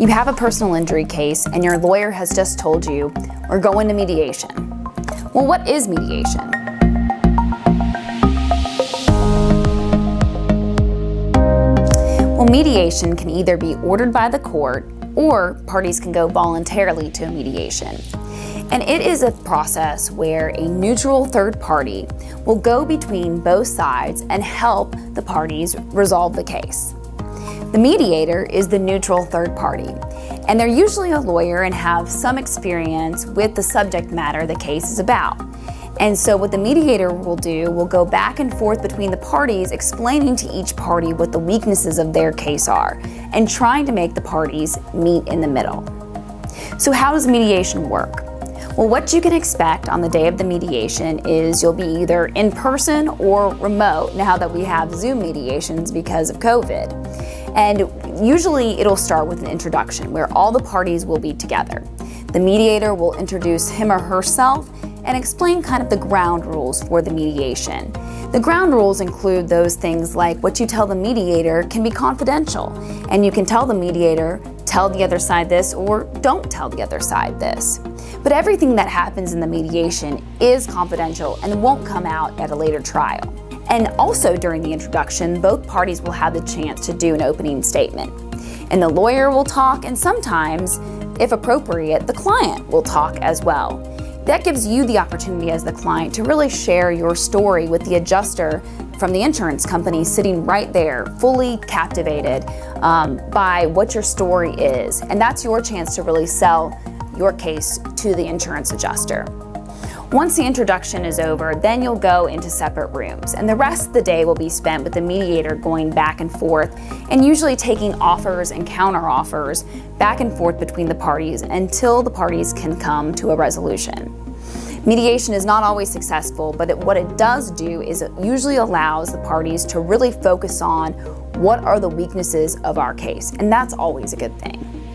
You have a personal injury case and your lawyer has just told you, we're going to mediation. Well, what is mediation? Well, mediation can either be ordered by the court or parties can go voluntarily to a mediation. And it is a process where a neutral third party will go between both sides and help the parties resolve the case. The mediator is the neutral third party, and they're usually a lawyer and have some experience with the subject matter the case is about. And so what the mediator will do will go back and forth between the parties, explaining to each party what the weaknesses of their case are and trying to make the parties meet in the middle. So how does mediation work? Well, what you can expect on the day of the mediation is you'll be either in person or remote now that we have Zoom mediations because of COVID. And usually it'll start with an introduction where all the parties will be together. The mediator will introduce him or herself and explain kind of the ground rules for the mediation. The ground rules include those things like what you tell the mediator can be confidential, and you can tell the mediator, tell the other side this or don't tell the other side this. But everything that happens in the mediation is confidential and won't come out at a later trial. And also during the introduction, both parties will have the chance to do an opening statement. And the lawyer will talk, and sometimes, if appropriate, the client will talk as well. That gives you the opportunity as the client to really share your story with the adjuster from the insurance company sitting right there, fully captivated by what your story is. And that's your chance to really sell your case to the insurance adjuster. Once the introduction is over, then you'll go into separate rooms, and the rest of the day will be spent with the mediator going back and forth and usually taking offers and counter-offers back and forth between the parties until the parties can come to a resolution. Mediation is not always successful, but what it does do is it usually allows the parties to really focus on what are the weaknesses of our case, and that's always a good thing.